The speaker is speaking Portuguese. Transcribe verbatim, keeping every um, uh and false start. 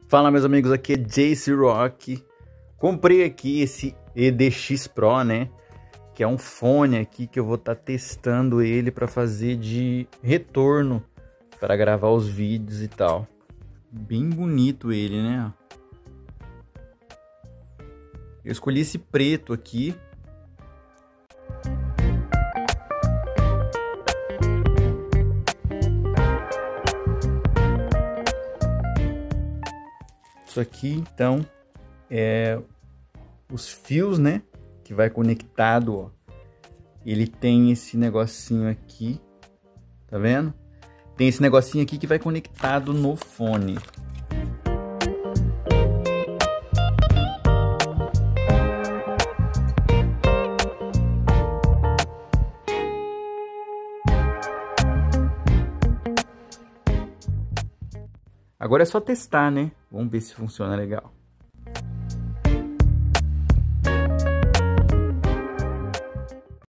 Fala, meus amigos, aqui é Jace Rock. Comprei aqui esse E D X Pro, né? Que é um fone aqui que eu vou estar tá testando ele para fazer de retorno para gravar os vídeos e tal. Bem bonito ele, né? Eu escolhi esse preto aqui. Isso aqui, então, é os fios, né? Que vai conectado, ó. Ele tem esse negocinho aqui, tá vendo? Tem esse negocinho aqui que vai conectado no fone. Agora é só testar, né? Vamos ver se funciona legal.